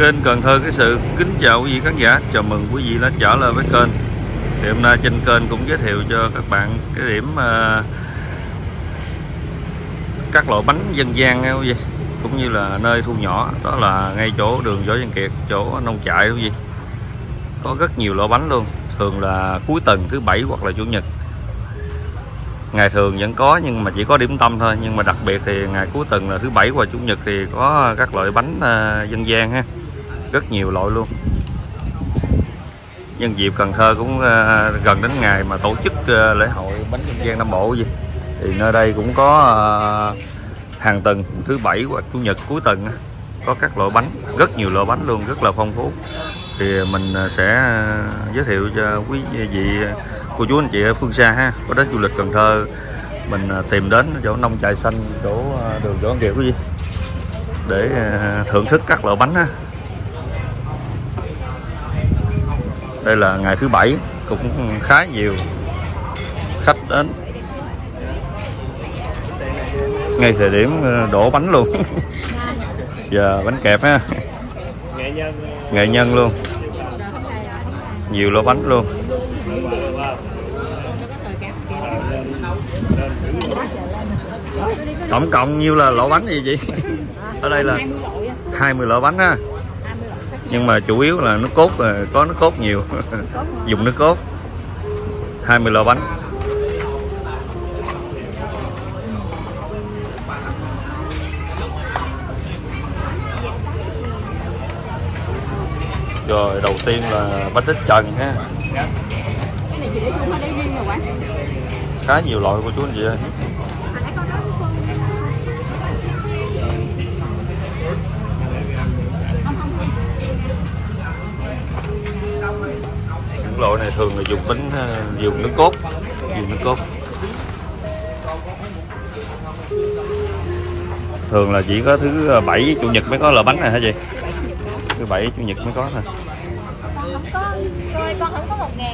Kênh Cần Thơ cái sự kính chào quý vị khán giả, chào mừng quý vị đã trở lại với kênh. Thì hôm nay trên kênh cũng giới thiệu cho các bạn cái điểm các loại bánh dân gian nha quý vị, cũng như là nơi thu nhỏ, đó là ngay chỗ đường Võ Văn Kiệt, chỗ nông trại quý vị. Có rất nhiều loại bánh luôn, thường là cuối tuần thứ bảy hoặc là chủ nhật. Ngày thường vẫn có nhưng mà chỉ có điểm tâm thôi, nhưng mà đặc biệt thì ngày cuối tuần là thứ bảy và chủ nhật thì có các loại bánh dân gian ha, rất nhiều loại luôn. Nhân dịp Cần Thơ cũng gần đến ngày mà tổ chức lễ hội bánh dân gian Nam Bộ gì, thì nơi đây cũng có hàng tuần thứ bảy hoặc chủ nhật cuối tuần có các loại bánh, rất nhiều loại bánh luôn, rất là phong phú. Thì mình sẽ giới thiệu cho quý vị cô chú anh chị ở phương xa ha, có đến du lịch Cần Thơ mình tìm đến chỗ nông trại xanh, chỗ đường Võ Văn Kiệt quý vị, để thưởng thức các loại bánh ha. Đây là ngày thứ bảy, cũng khá nhiều khách đến ngay thời điểm đổ bánh luôn. Giờ bánh kẹp ha, nghệ nhân luôn, nhiều loại bánh luôn. Tổng cộng nhiêu là loại bánh gì chị? Ở đây là 20 loại bánh ha, nhưng mà chủ yếu là nước cốt, có nước cốt nhiều. Dùng nước cốt. 20 loại bánh. Rồi đầu tiên là bánh ít trần ha, khá nhiều loại của chú anh chị ơi. Những loại này thường là dùng bánh dùng nước cốt, thường là chỉ có thứ bảy chủ nhật mới có loại bánh này hả chị? Thứ bảy chủ nhật mới có thôi. Con không có 1.000.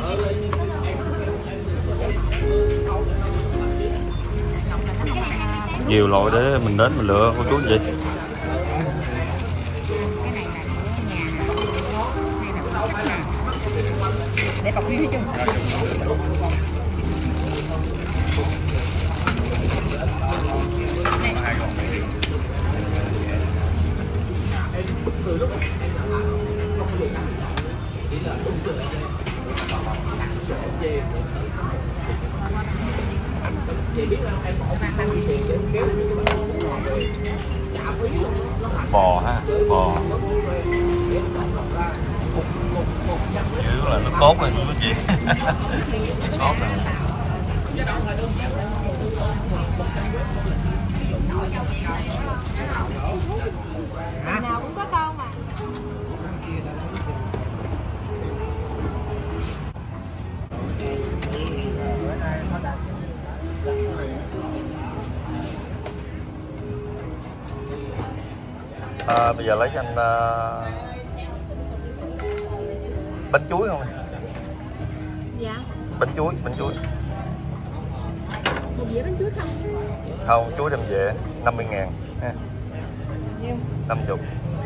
Nhiều loại để mình đến mình lựa cô chú anh chị. Để bọc riêng chung. Bò ha, bò chứ là nó cốt này chú chị. Cốt này. Nào cũng có con mà. Bây giờ lấy cho anh bánh chuối không? Dạ. Bánh chuối. Một dĩa bánh chuối không? Không, chuối đem về 50.000 ha. 50.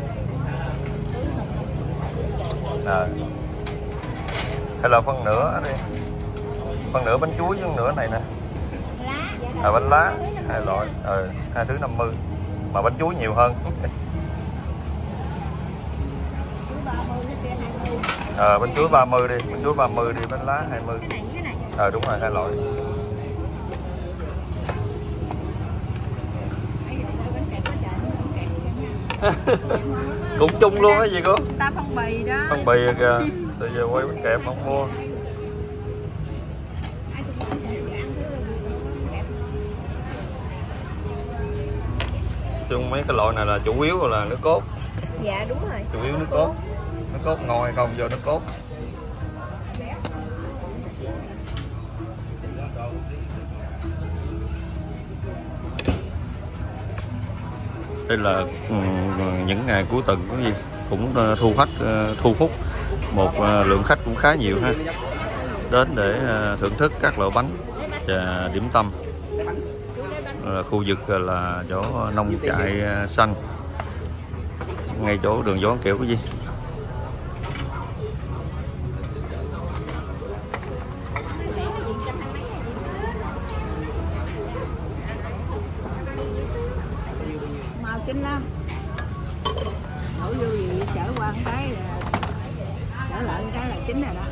Hay là phân nửa đi. Phân nửa bánh chuối với phân nửa này nè. Bánh lá, hai loại, hai thứ 50. Mà bánh chuối nhiều hơn. Bánh chuối 30 đi, bánh lá 20. Đúng rồi, hai loại. Cũng chung luôn á gì cô? Ta phong bì đó. Phong bì kìa, từ giờ quay bánh kẹp không mua. Chung mấy cái loại này là chủ yếu là nước cốt. Dạ đúng rồi. Chủ yếu nước cốt. Nước cốt ngon hay không do nước cốt. Đây là những ngày cuối tuần có gì cũng thu hút một lượng khách cũng khá nhiều ha, đến để thưởng thức các loại bánh và điểm tâm. Khu vực là chỗ nông trại xanh, ngay chỗ đường Võ Kiệu cái gì. Màu xinh lắm. Đổ vô gì chở qua một cái là chở lại một cái là chín rồi đó.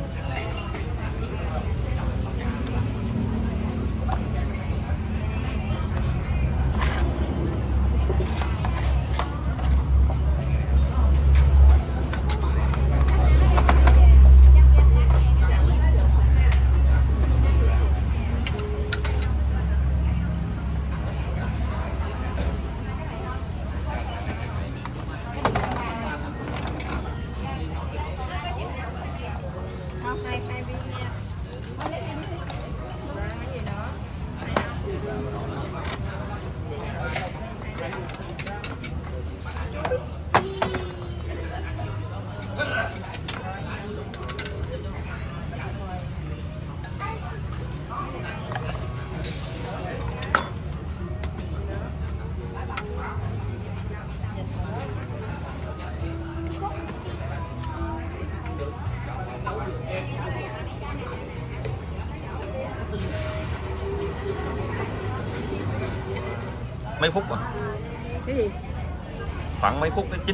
Mấy phút à? Cái gì? Khoảng mấy phút nó chín.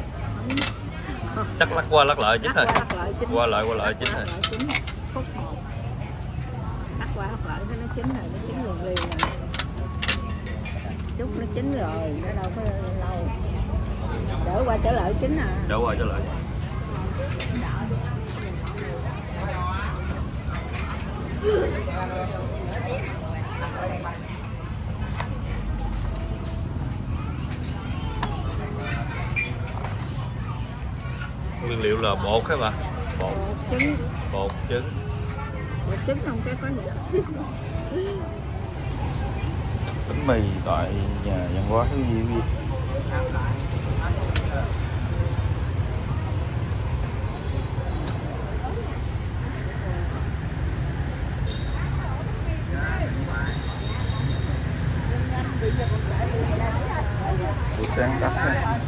Chắc lắc qua lắc lại chín rồi. Qua lại chín rồi. Phút 1. Lắc qua lắc lại nó chín rồi, nó chín liền liền rồi. Chút nó chín rồi, nó đâu có lâu. Đỡ qua trở lại chín à. Đỡ qua trở lại. Nguyên liệu là bột hả bà? Bột trứng. Bột trứng. Bột trứng không cái có nữa. Bánh mì tại nhà văn hóa thứ gì. Buổi sáng đắt ha.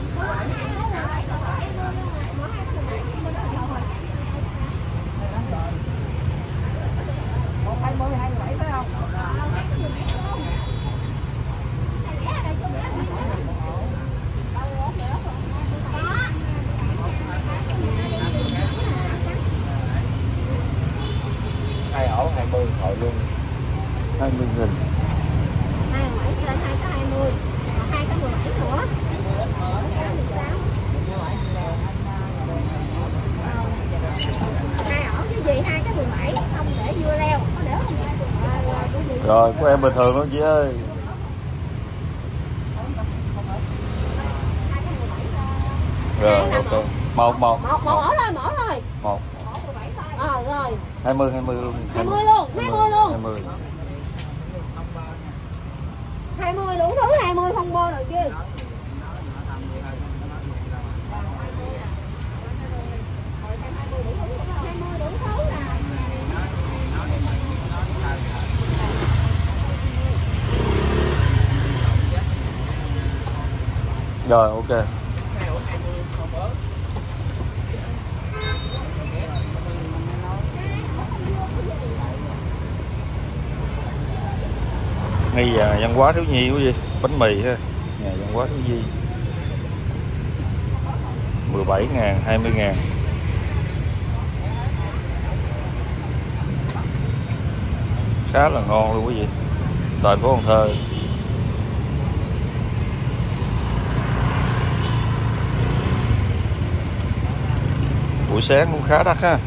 Hai ổ 20 thôi luôn. 20.000. 27 lên 2 có 20. Còn 2 có 17 nữa. Hai ổ cái gì 2 cái 17 không để dưa leo, có để không? Rồi của em bình thường luôn chị ơi. Rồi ok. Một ổ thôi, một. Rồi. 20 luôn. 20 luôn. 20. 20 đủ thứ 20 không bô được chứ. Rồi ok. Ngay giờ văn hóa thiếu nhi quý vị, bánh mì ha, nhà văn hóa thiếu nhi 17.000, 20.000. Khá là ngon luôn quý vị. Thành phố Cần Thơ. Buổi sáng cũng khá đắt ha.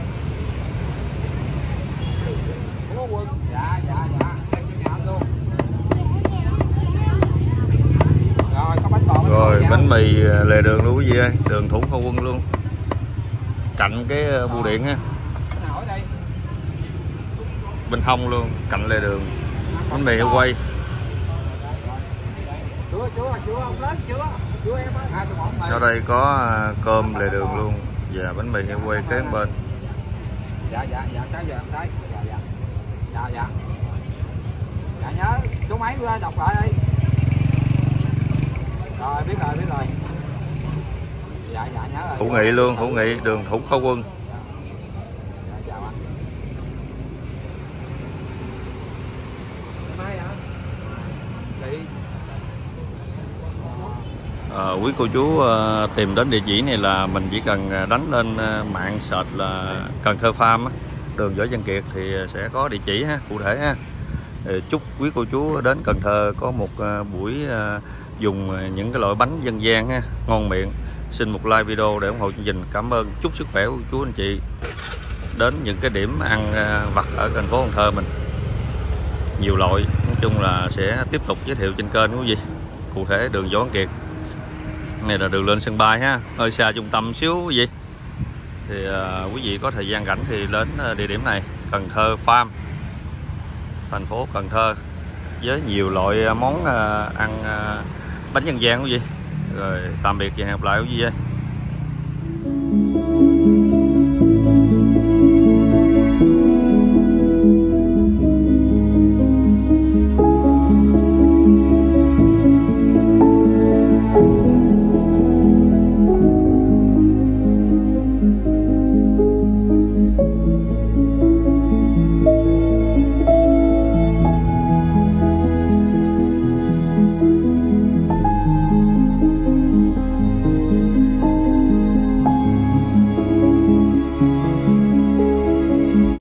Rồi bánh mì lề đường luôn quý vị ơi, đường Thủ Khoa Quân luôn, cạnh cái bưu điện ha, bên hông luôn, cạnh lề đường. Bánh mì heo quay. Sau đây có cơm lề đường luôn và bánh mì heo quay kế bên. Dạ nhớ số máy đọc lại đi. Rồi biết rồi. dạ nhớ rồi. Hữu Nghị luôn, Hữu Nghị, đường Thủ Khoa Quân. Dạ, chào anh. Đi. Quý cô chú tìm đến địa chỉ này là mình chỉ cần đánh lên mạng search là Cần Thơ Farm á, đường Võ Văn Kiệt thì sẽ có địa chỉ ha, cụ thể ha. Chúc quý cô chú đến Cần Thơ có một buổi dùng những cái loại bánh dân gian ha, ngon miệng. Xin một like video để ủng hộ chương trình. Cảm ơn, chúc sức khỏe của chú anh chị đến những cái điểm ăn vặt ở thành phố Cần Thơ mình. Nhiều loại, nói chung là sẽ tiếp tục giới thiệu trên kênh quý vị. Cụ thể đường Võ Văn Kiệt này là đường lên sân bay ha, hơi xa trung tâm xíu quý vị. Thì quý vị có thời gian rảnh thì đến địa điểm này, Cần Thơ Farm, thành phố Cần Thơ, với nhiều loại món ăn bánh dân gian quý vị. Rồi tạm biệt và hẹn gặp lại quý vị.